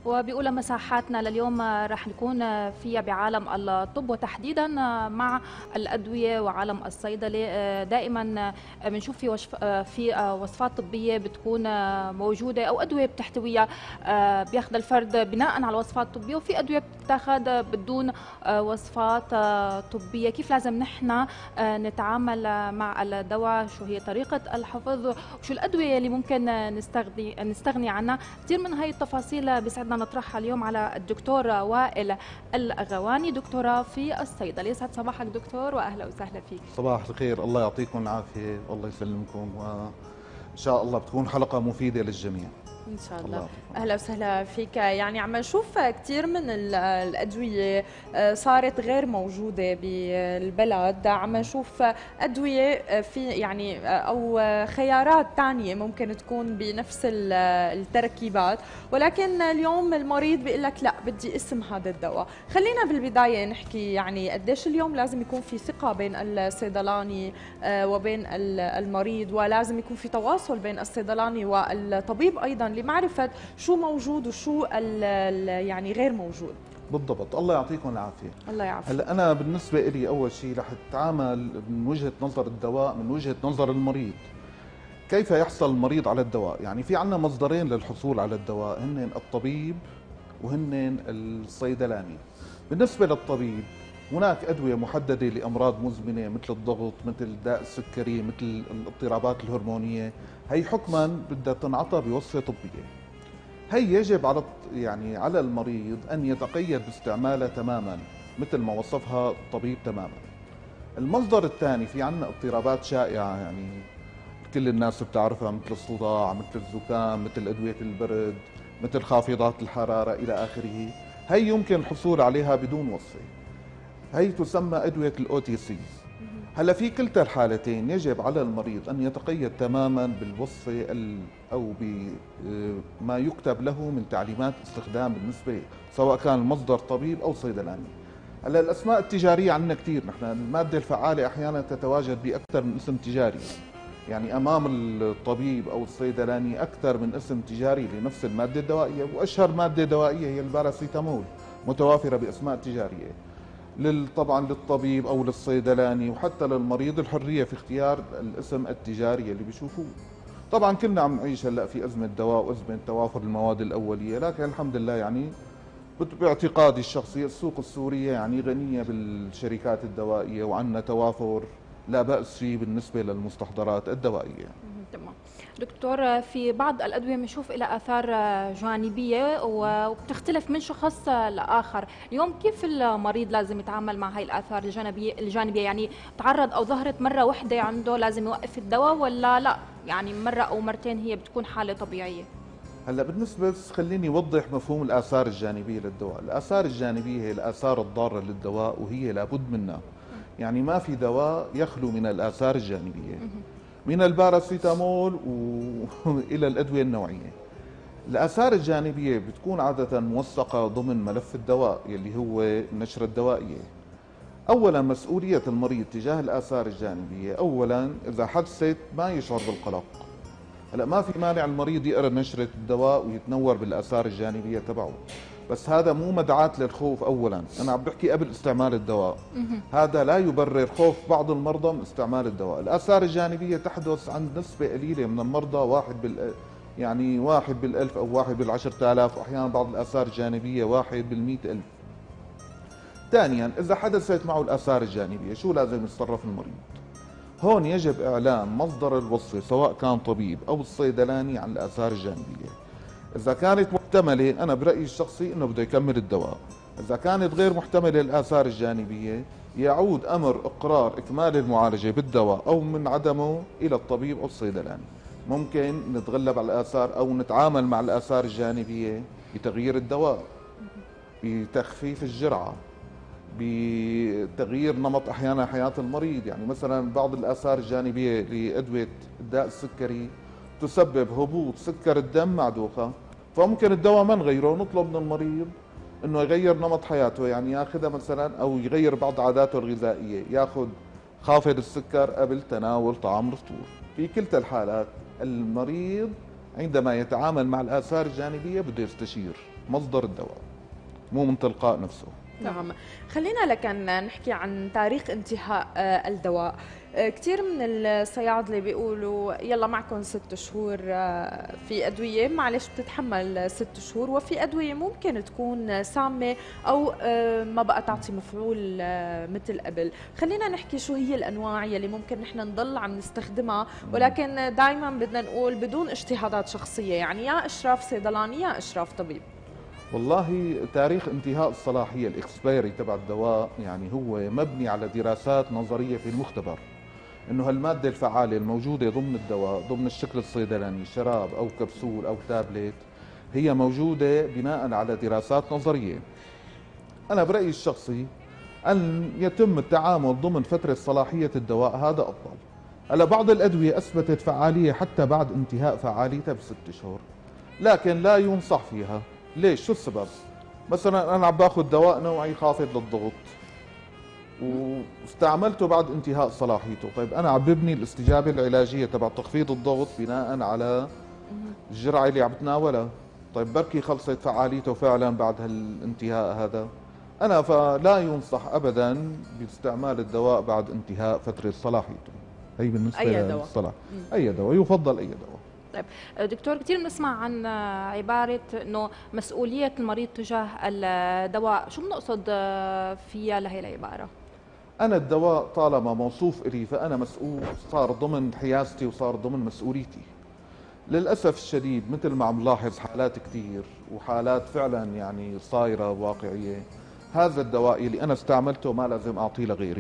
وبأولى مساحاتنا لليوم رح نكون فيها بعالم الطب، وتحديدا مع الأدوية وعالم الصيدلة. دائما بنشوف في وصفات طبية بتكون موجودة، أو أدوية بتحتويها بياخذ الفرد بناء على الوصفات الطبية، وفي أدوية بتتاخذ بدون وصفات طبية. كيف لازم نحن نتعامل مع الدواء؟ شو هي طريقة الحفظ؟ وشو الأدوية اللي ممكن نستغني عنها؟ كثير من هاي التفاصيل بيسعدنا نطرحها اليوم على الدكتور وائل الأغواني، دكتوراه في الصيدلة. يسعد صباحك دكتور، وأهلا وسهلا فيك. صباح الخير، الله يعطيكم العافية والله يسلمكم، وإن شاء الله بتكون حلقة مفيدة للجميع إن شاء الله. أهلا وسهلا فيك. يعني عم نشوف كثير من الأدوية صارت غير موجودة بالبلد، عم نشوف أدوية في يعني أو خيارات تانية ممكن تكون بنفس التركيبات، ولكن اليوم المريض بيقول لك لا بدي اسم هذا الدواء. خلينا بالبداية نحكي يعني قديش اليوم لازم يكون في ثقة بين الصيدلاني وبين المريض، ولازم يكون في تواصل بين الصيدلاني والطبيب أيضا لمعرفة شو موجود وشو يعني غير موجود. بالضبط، الله يعطيكم العافية. الله يعافيك. هلا أنا بالنسبة لي أول شيء رح أتعامل من وجهة نظر الدواء، من وجهة نظر المريض. كيف يحصل المريض على الدواء؟ يعني في عندنا مصدرين للحصول على الدواء، هن الطبيب وهن الصيدلاني. بالنسبة للطبيب هناك أدوية محددة لأمراض مزمنة مثل الضغط، مثل داء السكري، مثل الاضطرابات الهرمونية. هي حكما بدها تنعطى بوصفة طبية. هي يجب على المريض أن يتقيد باستعمالها تماما مثل ما وصفها الطبيب تماما. المصدر الثاني، في عندنا اضطرابات شائعة يعني كل الناس بتعرفها، مثل الصداع، مثل الزكام، مثل أدوية البرد، مثل خافضات الحرارة إلى آخره. هي يمكن الحصول عليها بدون وصفة، هي تسمى أدوية الOTC. هلا في كلتا الحالتين يجب على المريض أن يتقيد تماما بالوصفة أو بما يكتب له من تعليمات استخدام، بالنسبة سواء كان المصدر طبيب أو صيدلاني. هلا الأسماء التجارية عندنا كثير، نحن المادة الفعالة أحيانا تتواجد بأكثر من اسم تجاري، يعني أمام الطبيب أو الصيدلاني أكثر من اسم تجاري لنفس المادة الدوائية، وأشهر مادة دوائية هي الباراسيتامول متوافرة بأسماء تجارية. طبعا للطبيب او للصيدلاني وحتى للمريض الحريه في اختيار الاسم التجاري اللي بيشوفوه. طبعا كلنا عم نعيش هلا في ازمه دواء وازمه توافر المواد الاوليه، لكن الحمد لله يعني باعتقادي الشخصي السوق السوريه يعني غنيه بالشركات الدوائيه، وعندنا توافر لا باس فيه بالنسبه للمستحضرات الدوائيه. تمام دكتور، في بعض الأدوية بنشوف لها آثار جانبية وبتختلف من شخص لآخر. اليوم كيف المريض لازم يتعامل مع هاي الآثار الجانبية؟ يعني تعرض أو ظهرت مرة واحدة عنده لازم يوقف الدواء، ولا لا يعني مرة أو مرتين هي بتكون حالة طبيعية؟ هلا بالنسبة خليني أوضح مفهوم الآثار الجانبية للدواء. الآثار الجانبية هي الآثار الضارة للدواء، وهي لابد منها. يعني ما في دواء يخلو من الآثار الجانبية، من الباراسيتامول وإلى الأدوية النوعية. الآثار الجانبية بتكون عادة موثقة ضمن ملف الدواء يلي هو النشرة الدوائية. أولا مسؤولية المريض تجاه الآثار الجانبية، أولا إذا حدثت ما يشعر بالقلق. هلا ما في مانع المريض يقرأ نشرة الدواء ويتنور بالآثار الجانبية تبعه، بس هذا مو مدعاة للخوف. أولا أنا عم بحكي قبل استعمال الدواء، هذا لا يبرر خوف بعض المرضى من استعمال الدواء. الآثار الجانبية تحدث عند نسبة قليلة من المرضى، يعني 1 بالألف أو 1 بالعشرة آلاف، وأحيانا بعض الآثار الجانبية 1 بالمئة ألف. ثانيا إذا حدثت معه الآثار الجانبية شو لازم يتصرف المريض؟ هون يجب إعلام مصدر الوصفة سواء كان طبيب أو الصيدلاني عن الآثار الجانبية. إذا كانت محتملة أنا برأيي الشخصي إنه بده يكمل الدواء. إذا كانت غير محتملة الآثار الجانبية يعود أمر إقرار إكمال المعالجة بالدواء أو من عدمه إلى الطبيب أو الصيدلاني. ممكن نتغلب على الآثار أو نتعامل مع الآثار الجانبية بتغيير الدواء، بتخفيف الجرعة، بتغيير نمط أحيانا حياة المريض. يعني مثلا بعض الآثار الجانبية لأدوية الداء السكري تسبب هبوط سكر الدم مع دوخة، فممكن الدواء ما نغيره، نطلب من المريض انه يغير نمط حياته، يعني ياخذها مثلا او يغير بعض عاداته الغذائية، ياخذ خافض السكر قبل تناول طعام الفطور. في كلتا الحالات المريض عندما يتعامل مع الآثار الجانبية بده يستشير مصدر الدواء، مو من تلقاء نفسه. نعم. خلينا لكن نحكي عن تاريخ انتهاء الدواء. كثير من الصيادلة بيقولوا يلا معكم 6 شهور. في أدوية معلش بتتحمل 6 شهور، وفي أدوية ممكن تكون سامة أو ما بقى تعطي مفعول مثل قبل. خلينا نحكي شو هي الأنواع يلي ممكن نحن نضل عم نستخدمها، ولكن دائما بدنا نقول بدون اجتهادات شخصية، يعني يا إشراف صيدلاني يا إشراف طبيب. والله تاريخ انتهاء الصلاحية الاكسبيري تبع الدواء يعني هو مبني على دراسات نظرية في المختبر، انه هالمادة الفعالة الموجودة ضمن الدواء ضمن الشكل الصيدلاني شراب او كبسول او تابلت هي موجودة بناء على دراسات نظرية. انا برأيي الشخصي ان يتم التعامل ضمن فترة صلاحية الدواء، هذا افضل. هلا بعض الادوية اثبتت فعالية حتى بعد انتهاء فعاليتها ب6 شهور، لكن لا ينصح فيها. ليش؟ شو السبب؟ مثلا انا عم باخذ دواء نوعي خافض للضغط واستعملته بعد انتهاء صلاحيته، طيب انا عم ببني الاستجابه العلاجيه تبع تخفيض الضغط بناء على الجرعه اللي عم بتناولها، طيب بركي خلصت فعاليته فعلا بعد هالانتهاء هذا. انا فلا ينصح ابدا باستعمال الدواء بعد انتهاء فتره صلاحيته. هي بالنسبه للصلاح. اي دواء يفضل، اي دواء. طيب دكتور، كثير بنسمع عن عبارة انه مسؤولية المريض تجاه الدواء، شو بنقصد فيها لهي العبارة؟ أنا الدواء طالما موصوف إلي فأنا مسؤول، صار ضمن حيازتي وصار ضمن مسؤوليتي. للأسف الشديد مثل ما عم لاحظ حالات كثير وحالات فعلا يعني صايرة واقعية، هذا الدواء اللي أنا استعملته ما لازم أعطيه لغيري.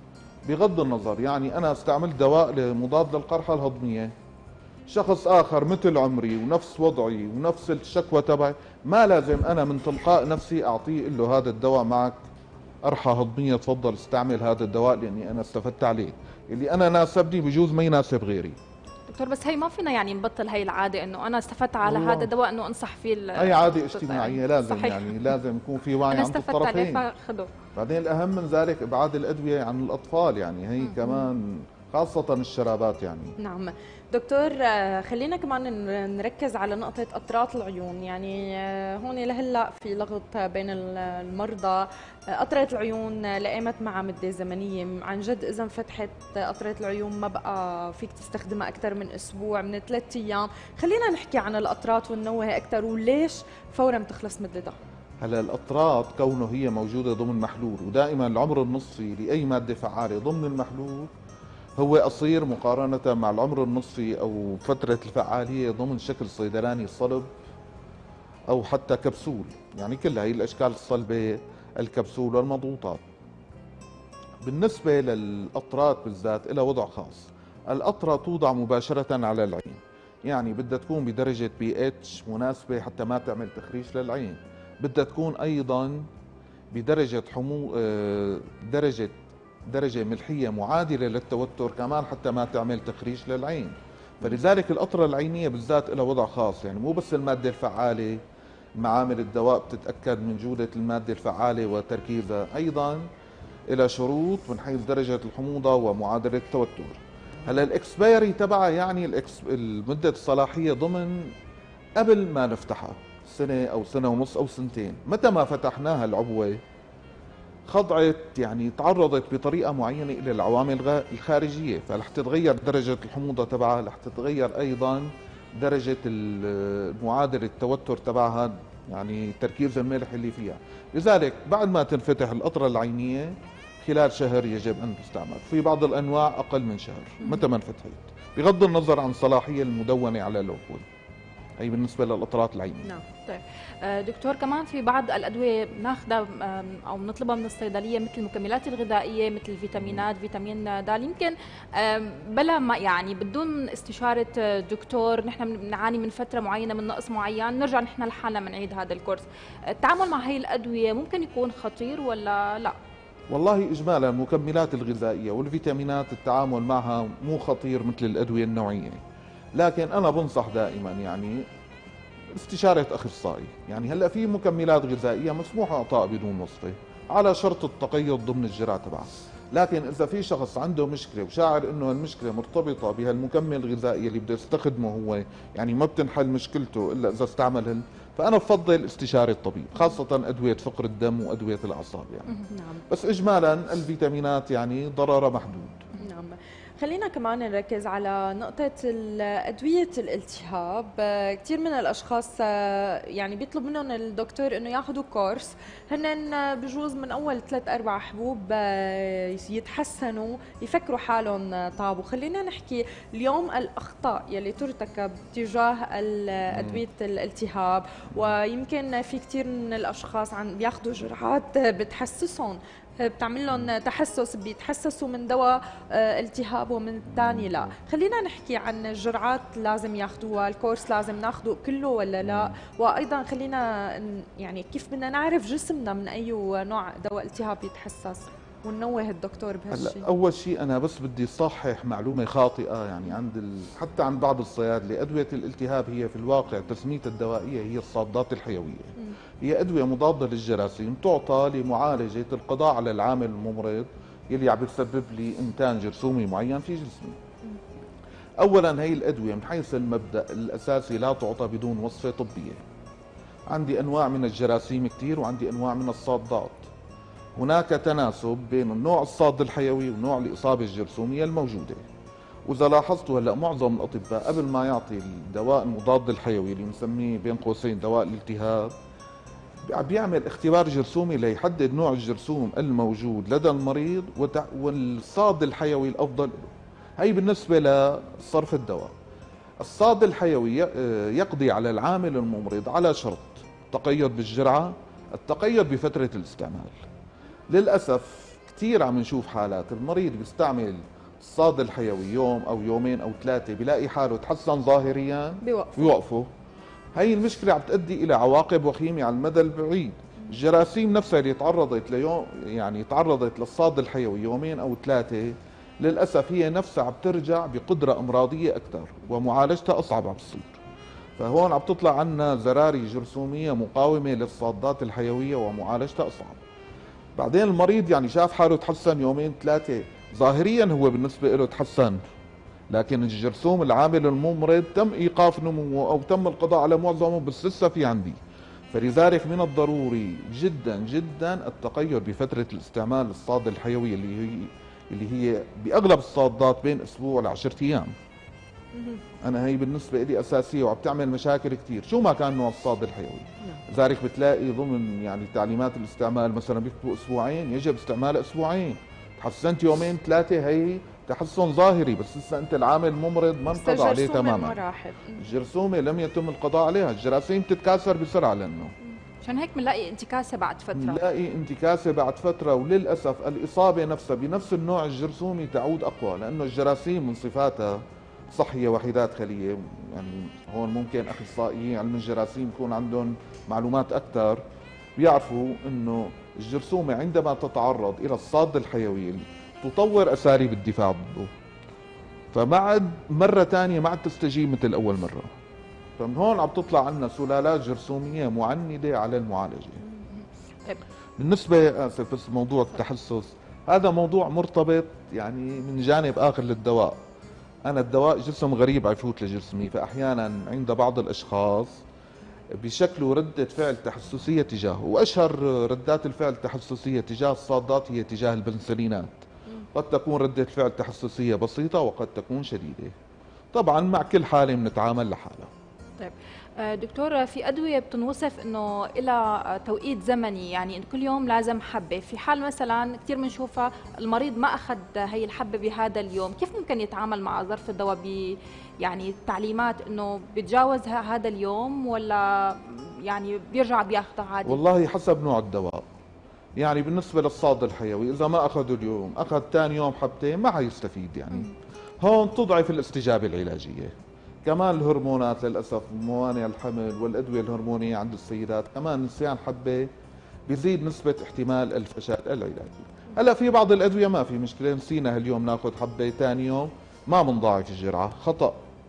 بغض النظر يعني أنا استعملت دواء مضاد للقرحة الهضمية، شخص آخر مثل عمري ونفس وضعي ونفس الشكوى تبعي ما لازم أنا من تلقاء نفسي أعطيه له هذا الدواء معك قرحة هضمية تفضل استعمل هذا الدواء لأني أنا استفدت عليه، اللي أنا ناسبني بجوز ما يناسب غيري. دكتور بس هي ما فينا يعني نبطل هي العادة انه انا استفدت على هذا الدواء انه انصح فيه. هي عادة اجتماعية لازم صحيح. يعني لازم يكون في وعي عند الطرفين. فاخده. بعدين الأهم من ذلك إبعاد الأدوية عن الأطفال، يعني هي كمان خاصة الشرابات يعني. نعم دكتور، خلينا كمان نركز على نقطة قطرات العيون. يعني هون لهلا في لغط بين المرضى. قطرة العيون لقيمت معها مدة زمنية، عن جد إذا فتحت قطرة العيون ما بقى فيك تستخدمها أكثر من أسبوع، من 3 أيام. خلينا نحكي عن القطرات وننوه أكثر، وليش فورا بتخلص مدتها؟ هلا القطرات كونه هي موجودة ضمن محلول، ودائما العمر النصفي لأي مادة فعالة ضمن المحلول هو قصير مقارنة مع العمر النصفي أو فترة الفعالية ضمن شكل صيدلاني صلب أو حتى كبسول، يعني كل هي الأشكال الصلبة الكبسول والمضغوطات. بالنسبة للقطرات بالذات لها وضع خاص. القطرة توضع مباشرة على العين، يعني بدها تكون بدرجة pH مناسبة حتى ما تعمل تخريش للعين، بدها تكون أيضا بدرجة درجة ملحية معادلة للتوتر كمان حتى ما تعمل تخريش للعين. فلذلك القطرة العينية بالذات لها وضع خاص، يعني مو بس المادة الفعالة، معامل الدواء بتتأكد من جودة المادة الفعالة وتركيزها، أيضا إلى شروط من حيث درجة الحموضة ومعادلة التوتر. هلا الاكسبيري تبعها يعني المدة الصلاحية ضمن قبل ما نفتحها، سنة أو سنة ونص أو سنتين. متى ما فتحناها العبوة خضعت يعني تعرضت بطريقة معينة إلى العوامل الخارجية، فرح تتغير درجة الحموضة تبعها، رح تتغير أيضا درجة معادلة التوتر تبعها، يعني تركيز الملح اللي فيها. لذلك بعد ما تنفتح القطرة العينية خلال شهر يجب أن تستعمل، في بعض الأنواع أقل من شهر متى ما انفتحت، بغض النظر عن الصلاحية المدونة على اللوحول. هي بالنسبة للقطرات العينية. نعم. طيب دكتور، كمان في بعض الأدوية بناخذها أو بنطلبها من الصيدلية مثل المكملات الغذائية مثل الفيتامينات، فيتامين د، يمكن بلا ما يعني بدون استشارة دكتور نحن بنعاني من فترة معينة من نقص معين، نرجع نحن لحالنا بنعيد هذا الكورس. التعامل مع هي الأدوية ممكن يكون خطير ولا لا؟ والله إجمالا المكملات الغذائية والفيتامينات التعامل معها مو خطير مثل الأدوية النوعية، لكن أنا بنصح دائما يعني استشارة أخصائي. يعني هلا في مكملات غذائية مسموح إعطاء بدون وصفة، على شرط التقيد ضمن الجرعة تبعها. لكن إذا في شخص عنده مشكلة وشاعر إنه المشكلة مرتبطة بهالمكمل الغذائي اللي بده يستخدمه هو، يعني ما بتنحل مشكلته إلا إذا استعمل فأنا بفضل استشارة الطبيب، خاصة أدوية فقر الدم وأدوية الأعصاب يعني. نعم. بس إجمالا الفيتامينات يعني ضررها محدود. نعم. خلينا كمان نركز على نقطة أدوية الالتهاب. كثير من الأشخاص يعني بيطلب منهم الدكتور إنه ياخذوا كورس، هن بجوز من أول 3-4 حبوب يتحسنوا يفكروا حالهم طابوا. خلينا نحكي اليوم الأخطاء يلي ترتكب تجاه أدوية الالتهاب، ويمكن في كثير من الأشخاص بياخذوا جرعات بتحسسهم، بتعمل لهم تحسس، بيتحسسوا من دواء التهاب ومن الثاني لا. خلينا نحكي عن الجرعات لازم ياخذوها، الكورس لازم ناخذه كله ولا لا، وايضا خلينا يعني كيف بدنا نعرف جسمنا من اي نوع دواء التهاب يتحسس وننوه الدكتور بهالشيء. اول شيء انا بس بدي صحح معلومه خاطئه يعني حتى عند بعض الصيادله. ادويه الالتهاب هي في الواقع تسميتها الدوائيه هي الصادات الحيويه. هي ادويه مضاده للجراثيم تعطى لمعالجه القضاء على العامل الممرض يلي عم بتسبب لي انتاج جرثومي معين في جسمي. اولا هي الادويه من حيث المبدا الاساسي لا تعطى بدون وصفه طبيه. عندي انواع من الجراثيم كثير وعندي انواع من الصادات. هناك تناسب بين النوع الصاد الحيوي ونوع الإصابة الجرثومية الموجودة. وإذا لاحظتوا هلا معظم الأطباء قبل ما يعطي الدواء المضاد الحيوي اللي بنسميه بين قوسين دواء الالتهاب بيعمل اختبار جرثومي ليحدد نوع الجرثوم الموجود لدى المريض والصاد الحيوي الأفضل. هي بالنسبة لصرف الدواء. الصاد الحيوي يقضي على العامل الممرض على شرط التقيد بالجرعة، التقيد بفترة الاستعمال. للأسف كثير عم نشوف حالات المريض بيستعمل الصاد الحيوي يوم أو يومين أو 3 بيلاقي حاله تحسن ظاهريا بيوقفه. هي المشكلة عم تؤدي إلى عواقب وخيمة على المدى البعيد. الجراثيم نفسها اللي تعرضت للصاد الحيوي يومين أو 3 للأسف هي نفسها عم ترجع بقدرة أمراضية أكثر ومعالجتها أصعب عم تصير. فهون عم تطلع عنا زراري جرثومية مقاومة للصادات الحيوية ومعالجتها أصعب. بعدين المريض يعني شاف حاله تحسن يومين 3 ظاهريا هو بالنسبة له تحسن، لكن الجرثوم العامل الممرض تم إيقاف نموه أو تم القضاء على معظمه بس لسه في عندي. فلذلك من الضروري جدا جدا التقيد بفترة الاستعمال الصاد الحيوي اللي هي بأغلب الصادات بين أسبوع ل10 أيام. أنا هي بالنسبة لي أساسية وعم تعمل مشاكل كثير شو ما كان نوع الصاد الحيوي. لذلك بتلاقي ضمن يعني تعليمات الاستعمال مثلا بيكتبوا أسبوعين، يجب استعمال أسبوعين. تحسنت يومين 3 هي تحسن ظاهري بس لسه أنت العامل الممرض ما انقضى عليه تماما. الجرثومة لم يتم القضاء عليها، الجراثيم تتكاثر بسرعة لأنه عشان هيك بنلاقي انتكاسة بعد فترة. بنلاقي انتكاسة بعد فترة، وللأسف الإصابة نفسها بنفس النوع الجرثومي تعود أقوى لأنه الجراثيم من صفاتها صحية وحيدات خلية. يعني هون ممكن أخصائيين علم الجراثيم يكون عندهم معلومات أكثر، بيعرفوا إنه الجرثومة عندما تتعرض إلى الصاد الحيوي تطور أساليب الدفاع ضده، فمعد مرة ثانية ما عاد تستجيب مثل أول مرة. فمن هون عم تطلع عنا سلالات جرثومية معندة على المعالجة. بالنسبة آسف بس موضوع التحسس هذا موضوع مرتبط يعني من جانب آخر للدواء. أنا الدواء جسم غريب عيفوت لجسمي، فأحيانا عند بعض الأشخاص بشكلوا ردة فعل تحسسية تجاهه، وأشهر ردات الفعل التحسسية تجاه الصادات هي تجاه البنسلينات. قد تكون ردة فعل تحسسية بسيطة وقد تكون شديدة. طبعا مع كل حالة بنتعامل لحالها. طيب دكتور، في أدوية بتنوصف إنه إلى توقيت زمني، يعني كل يوم لازم حبة. في حال مثلا كثير بنشوفها المريض ما أخذ هي الحبة بهذا اليوم، كيف ممكن يتعامل مع ظرف الدواء يعني التعليمات إنه بيتجاوز هذا اليوم ولا يعني بيرجع بياخذها عادي؟ والله حسب نوع الدواء. يعني بالنسبة للصاد الحيوي إذا ما أخذه اليوم أخذ ثاني يوم حبتين ما حيستفيد. يعني هون تضعف الاستجابة العلاجية. كمان الهرمونات للأسف موانع الحمل والأدوية الهرمونية عند السيدات كمان نسيان حبة بيزيد نسبة احتمال الفشل العلاجي. هلا في بعض الأدوية ما في مشكلة، نسينا هاليوم ناخذ حبة ثاني يوم ما بنضاعف الجرعة، خطأ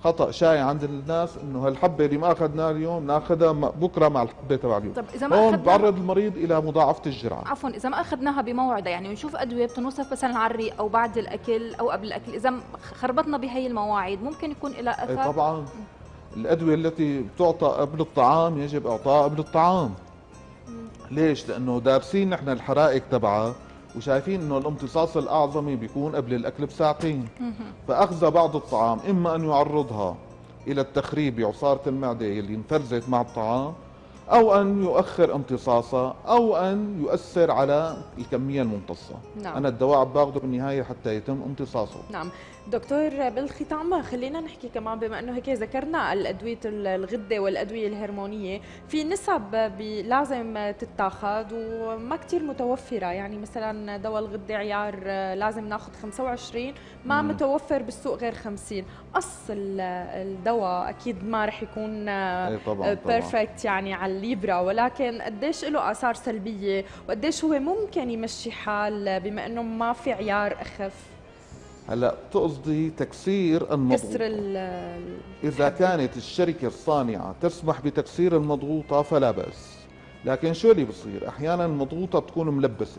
خطأ شائع عند الناس انه هالحبه اللي ما اخذناها اليوم ناخذها بكره مع الحبه تبع اليوم. طب اذا ما هون اخذنا، بعرض المريض الى مضاعفه الجرعه. عفوا، اذا ما اخذناها بموعدها، يعني بنشوف ادويه بتنوصف مثلا على الريق او بعد الاكل او قبل الاكل، اذا خربطنا بهي المواعيد ممكن يكون لها اثر؟ طبعا الادويه التي بتعطى قبل الطعام يجب اعطائها قبل الطعام. ليش؟ لانه دارسين نحن الحرائق تبعها وشايفين انه الامتصاص الاعظمي بيكون قبل الاكل بساعتين. فاخذ بعض الطعام اما ان يعرضها الى التخريب بعصاره المعده اللي انفرزت مع الطعام، او ان يؤخر امتصاصها، او ان يؤثر على الكميه الممتصه. نعم. انا الدواء باخذه بالنهايه حتى يتم امتصاصه. نعم دكتور، بالختام خلينا نحكي كمان، بما انه هيك ذكرنا الادويه الغده والادويه الهرمونيه، في نسب لازم تتاخذ وما كثير متوفره، يعني مثلا دواء الغده عيار لازم ناخذ 25، ما متوفر بالسوق غير 50. قص الدواء اكيد ما رح يكون بيرفكت يعني على الليبرا، ولكن قديش له اثار سلبيه وقديش هو ممكن يمشي حال بما انه ما في عيار اخف. هلا تقصدي تكسير المضغوطة. كسر إذا كانت الشركة الصانعة تسمح بتكسير المضغوطة فلا بأس، لكن شو اللي بصير؟ أحيانا المضغوطة بتكون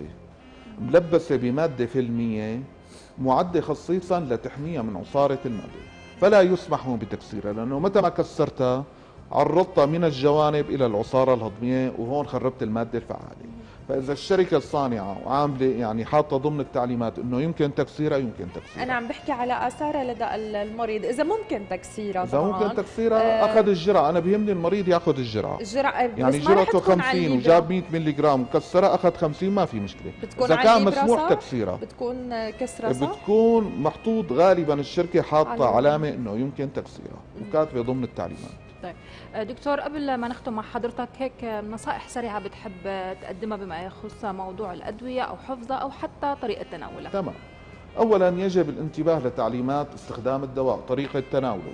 ملبسة بمادة فيلمية معدة خصيصا لتحميها من عصارة المعدة، فلا يسمح بتكسيرها، لأنه متى ما كسرتها عرضتها من الجوانب إلى العصارة الهضمية وهون خربت المادة الفعالة. فإذا الشركة الصانعة وعاملة يعني حاطة ضمن التعليمات إنه يمكن تكسيرها، يمكن تكسيرها. أنا عم بحكي على آثارها لدى المريض، إذا ممكن تكسيرها إذا طبعاً. ممكن تكسيرها أخذ الجرعة، أنا بيهمني المريض ياخذ الجرعة. يعني جرعته 50 وجاب 100 ملي جرام وكسرها أخذ 50، ما في مشكلة. بتكون إذا كان مسموح تكسيرها بتكون كسرة صح؟ بتكون محطوط غالبا الشركة حاطة علامة إنه يمكن تكسيرها وكاتبة ضمن التعليمات. طيب دكتور، قبل ما نختم مع حضرتك هيك نصائح سريعة بتحب تقدمها بما يخص موضوع الأدوية أو حفظها أو حتى طريقة تناولها؟ تمام. أولا يجب الانتباه لتعليمات استخدام الدواء، طريقة تناوله.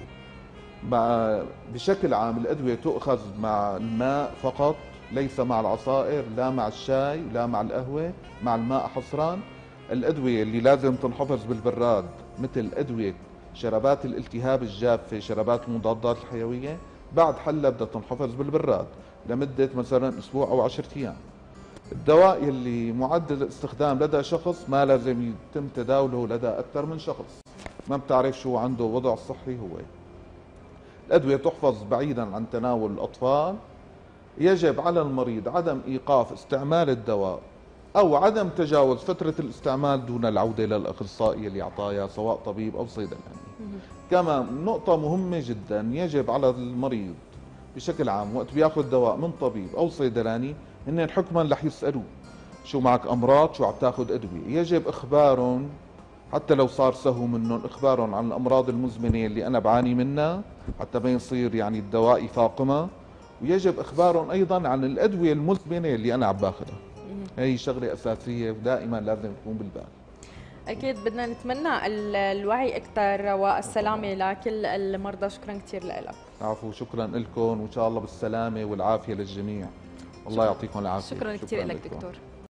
بشكل عام الأدوية تؤخذ مع الماء فقط، ليس مع العصائر، لا مع الشاي، لا مع القهوة، مع الماء حصرا. الأدوية اللي لازم تنحفظ بالبراد مثل أدوية شربات الالتهاب الجافة، شربات المضادات الحيوية، بعد حلة بدها تنحفظ بالبراد لمدة مثلا أسبوع أو 10 أيام. الدواء اللي معد الاستخدام لدى شخص ما لازم يتم تداوله لدى أكثر من شخص، ما بتعرف شو عنده وضع صحي هو. الأدوية تحفظ بعيدا عن تناول الأطفال. يجب على المريض عدم إيقاف استعمال الدواء أو عدم تجاوز فترة الاستعمال دون العودة للأخصائي اللي أعطاه سواء طبيب أو صيدلاني. كما نقطة مهمة جدا، يجب على المريض بشكل عام وقت بياخذ دواء من طبيب أو صيدلاني هن حكما رح يسألوه شو معك أمراض، شو عم تاخذ أدوية. يجب إخبارهم حتى لو صار سهو منهم، إخبارهم عن الأمراض المزمنة اللي أنا بعاني منها حتى ما يصير يعني الدواء يفاقمها، ويجب إخبارهم أيضا عن الأدوية المزمنة اللي أنا عم باخذها. هي شغلة أساسية ودائما لازم تكون بالبال. أكيد بدنا نتمنى الوعي أكثر والسلامة لكل المرضى. شكرا كثير لك. عفو، شكرا لكم وإن شاء الله بالسلامة والعافية للجميع. الله يعطيكم العافية. شكرا كثير لك دكتور.